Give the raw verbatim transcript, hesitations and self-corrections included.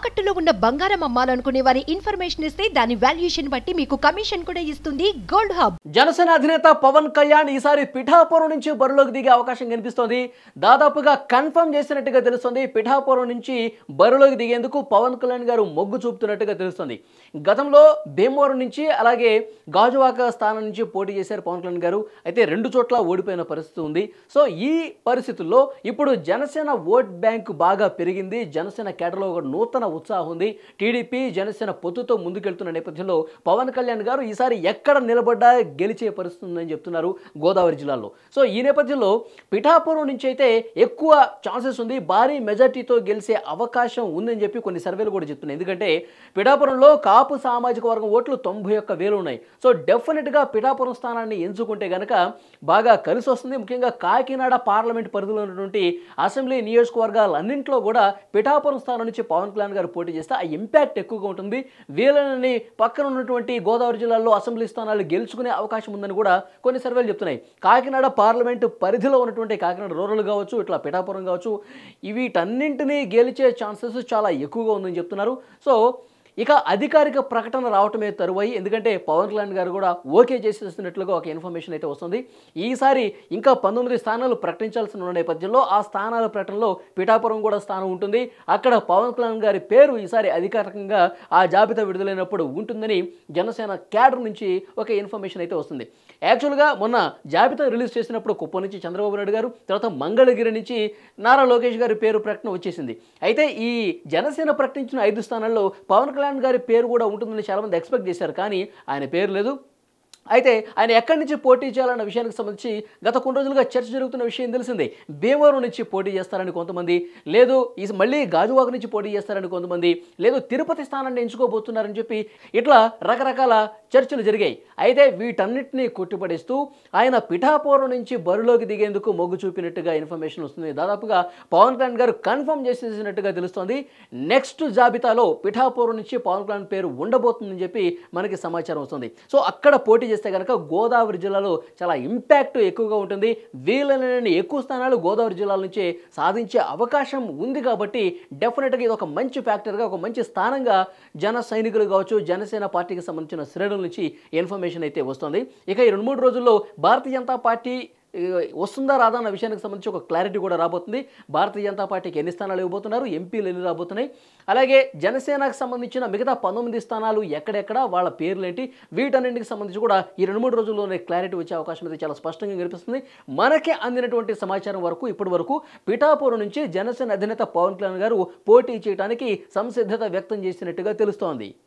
తాకట్టులో ఉన్న బంగారం అమ్మాలనుకునే వారి ఇన్ఫర్మేషన్ ఇస్తే దాని వాల్యుయేషన్ బట్టి మీకు కమిషన్ కూడా ఇస్తుంది గోల్డ్ హబ్. జనసేన అధినేత పవన్ కళ్యాణ్ ఈసారి పిఠాపురం నుంచి బరిలోకి దిగే అవకాశం కనిపిస్తోంది. దాదాపుగా కన్ఫర్మ్ చేసినట్టుగా తెలుస్తుంది. పిఠాపురం నుంచి బరిలోకి దిగేందుకు పవన్ కళ్యాణ్ గారు మొగ్గు చూపుతున్నట్టుగా తెలుస్తుంది. గతంలో భీమవరం నుంచి అలాగే గాజువాక స్థానం నుంచి పోటీ చేశారు పవన్ కళ్యాణ్ గారు. అయితే రెండు చోట్ల ఓడిపోయిన పరిస్థితి ఉంది. సో ఈ పరిస్థితుల్లో ఇప్పుడు జనసేన ఓట్ బ్యాంక్ బాగా పెరిగింది. జనసేన కేడర్లో ఒక నూతన ఉత్సాహం ఉంది. టీడీపీ జనసేన పొత్తుతో ముందుకెళ్తున్న నేపథ్యంలో పవన్ కళ్యాణ్ గారు ఈసారి ఎక్కడ నిలబడ్డా గెలిచే పరిస్థితి ఉందని చెప్తున్నారు గోదావరి జిల్లాలో. సో ఈ నేపథ్యంలో పిఠాపురం నుంచి అయితే ఎక్కువ ఛాన్సెస్ ఉంది. భారీ మెజార్టీతో గెలిచే అవకాశం ఉందని చెప్పి కొన్ని సర్వేలు కూడా చెప్తున్నాయి. ఎందుకంటే పిఠాపురంలో కాపు సామాజిక వర్గం ఓట్లు తొంభై ఒక్క వేలు ఉన్నాయి. సో డెఫినెట్గా పిఠాపురం స్థానాన్ని ఎంచుకుంటే కనుక బాగా కలిసి వస్తుంది. ముఖ్యంగా కాకినాడ పార్లమెంట్ పరిధిలో ఉన్నటువంటి అసెంబ్లీ నియోజకవర్గాలన్నింటిలో కూడా పిఠాపురం స్థానం నుంచి పవన్ కళ్యాణ్ గారు పోటీ చేస్తే ఆ ఇంపాక్ట్ ఎక్కువగా ఉంటుంది. వీళ్ళని పక్కన ఉన్నటువంటి గోదావరి జిల్లాలో అసెంబ్లీ స్థానాలు గెలుచుకునే అవకాశం ఉందని కూడా కొన్ని సర్వేలు చెప్తున్నాయి. కాకినాడ పార్లమెంటు పరిధిలో ఉన్నటువంటి కాకినాడ రూరల్ కావచ్చు, ఇట్లా పిఠాపురం కావచ్చు, వీటన్నింటినీ గెలిచే ఛాన్సెస్ చాలా ఎక్కువగా ఉందని చెప్తున్నారు. సో ఇక అధికారిక ప్రకటన రావటమే తరువాయి. ఎందుకంటే పవన్ కళ్యాణ్ గారు కూడా ఓకే చేసేస్తున్నట్లుగా ఒక ఇన్ఫర్మేషన్ అయితే వస్తుంది. ఈసారి ఇంకా పంతొమ్మిది స్థానాలు ప్రకటించాల్సి ఉన్న నేపథ్యంలో ఆ స్థానాల ప్రకటనలో పిఠాపురం కూడా స్థానం ఉంటుంది. అక్కడ పవన్ కళ్యాణ్ గారి పేరు ఈసారి అధికారికంగా ఆ జాబితా విడుదలైనప్పుడు ఉంటుందని జనసేన క్యాడర్ నుంచి ఒక ఇన్ఫర్మేషన్ అయితే వస్తుంది. యాక్చువల్గా మొన్న జాబితా రిలీజ్ చేసినప్పుడు కుప్పం నుంచి చంద్రబాబు నాయుడు గారు, తర్వాత మంగళగిరి నుంచి నారా లోకేష్ గారి పేరు ప్రకటన వచ్చేసింది. అయితే ఈ జనసేన ప్రకటించిన ఐదు స్థానాల్లో పవన్ కళ్యాణ్ గారి పేరు కూడా ఉంటుందని చాలా మంది ఎక్స్పెక్ట్ చేశారు. కానీ ఆయన పేరు లేదు. అయితే ఆయన ఎక్కడి నుంచి పోటీ చేయాలన్న విషయానికి సంబంధించి గత కొన్ని రోజులుగా చర్చ జరుగుతున్న విషయం తెలిసిందే. భీమవరం నుంచి పోటీ చేస్తారని కొంతమంది, లేదు ఈ మళ్ళీ గాజువాక నుంచి పోటీ చేస్తారని కొంతమంది, లేదు తిరుపతి స్థానాన్ని ఎంచుకోబోతున్నారని చెప్పి ఇట్లా రకరకాల చర్చలు జరిగాయి. అయితే వీటన్నిటినీ కొట్టిపడేస్తూ ఆయన పిఠాపురం నుంచి బరిలోకి దిగేందుకు మొగ్గు చూపినట్టుగా ఇన్ఫర్మేషన్ వస్తుంది. దాదాపుగా పవన్ కళ్యాణ్ గారు కన్ఫర్మ్ చేసేసినట్టుగా తెలుస్తోంది. నెక్స్ట్ జాబితాలో పిఠాపురం నుంచి పవన్ కళ్యాణ్ పేరు ఉండబోతుందని చెప్పి మనకి సమాచారం వస్తుంది. సో అక్కడ పోటీ చేస్తే కనుక గోదావరి జిల్లాలో చాలా ఇంపాక్ట్ ఎక్కువగా ఉంటుంది. వీళ్ళని ఎక్కువ స్థానాలు గోదావరి జిల్లాల నుంచే సాధించే అవకాశం ఉంది. కాబట్టి డెఫినెట్గా ఇది ఒక మంచి ఫ్యాక్టర్గా, ఒక మంచి స్థానంగా జన సైనికులు కావచ్చు, జనసేన పార్టీకి సంబంధించిన శ్రేణుల నుంచి ఇన్ఫర్మేషన్ అయితే వస్తుంది. ఇక ఈ రెండు మూడు రోజుల్లో భారతీయ జనతా పార్టీ వస్తుందా రాదా అన్న విషయానికి సంబంధించి ఒక క్లారిటీ కూడా రాబోతుంది. భారతీయ జనతా పార్టీకి ఎన్ని స్థానాలు ఇవ్వబోతున్నారు, ఎంపీలు ఎన్ని రాబోతున్నాయి, అలాగే జనసేనకు సంబంధించిన మిగతా పంతొమ్మిది స్థానాలు ఎక్కడెక్కడ, వాళ్ళ పేర్లేంటి, వీటన్నింటికి సంబంధించి కూడా ఈ రెండు మూడు రోజుల్లోనే క్లారిటీ వచ్చే అవకాశం అయితే చాలా స్పష్టంగా కనిపిస్తుంది. మనకే అందినటువంటి సమాచారం వరకు ఇప్పటి వరకు పిఠాపురం నుంచి జనసేన అధినేత పవన్ కళ్యాణ్ గారు పోటీ చేయడానికి సంసిద్ధత వ్యక్తం చేసినట్టుగా తెలుస్తోంది.